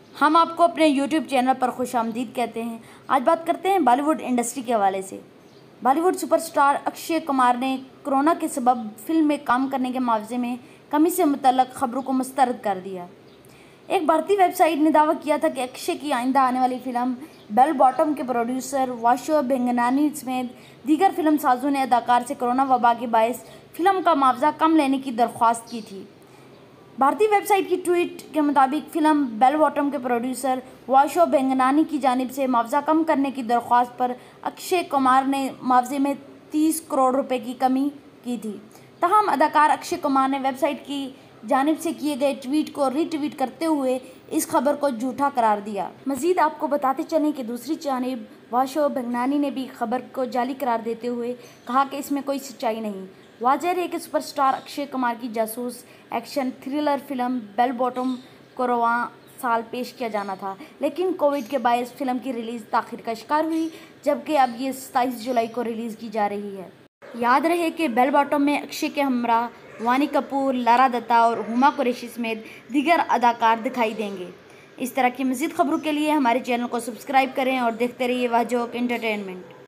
हम आपको अपने यूट्यूब चैनल पर खुशामदीद कहते हैं। आज बात करते हैं बॉलीवुड इंडस्ट्री के हवाले से। बॉलीवुड सुपरस्टार अक्षय कुमार ने कोरोना के सबब फिल्म में काम करने के मुआवजे में कमी से मुतल्लक खबरों को मुस्तरद कर दिया। एक भारतीय वेबसाइट ने दावा किया था कि अक्षय की आइंदा आने वाली फिल्म बेल बॉटम के प्रोड्यूसर वाशो बेंगनानी समेत दीगर फिल्म साजों ने अदाकार से कोरोना वबा के बायस फिल्म का मुआवजा कम लेने की दरख्वास्त की थी। भारतीय वेबसाइट की ट्वीट के मुताबिक फिल्म बेल बॉटम के प्रोड्यूसर वाशो बेंगनानी की जानिब से मुआवजा कम करने की दरख्वास्त पर अक्षय कुमार ने मुआवजे में 30 करोड़ रुपए की कमी की थी। तमाम अदाकार अक्षय कुमार ने वेबसाइट की जानिब से किए गए ट्वीट को रीट्वीट करते हुए इस खबर को झूठा करार दिया। मजीद आपको बताते चलें कि दूसरी जानिब वाशो बेंगनानी ने भी खबर को जाली करार देते हुए कहा कि इसमें कोई सच्चाई नहीं। वाज़ेह है कि सुपरस्टार अक्षय कुमार की जासूस action thriller film bell bottom को रवां साल पेश किया जाना था, लेकिन कोविड के बायस फिल्म की रिलीज़ ताख़ीर का शिकार हुई, जबकि अब ये 27 जुलाई को रिलीज़ की जा रही है। याद रहे कि बेल बॉटम में अक्षय के हमरा वानी कपूर, लारा दत्ता और हुमा कुरैशी समेत दीगर अदाकार दिखाई देंगे। इस तरह की मज़ीद खबरों के लिए हमारे चैनल को सब्सक्राइब करें और देखते रहिए वाह जोक एंटरटेनमेंट।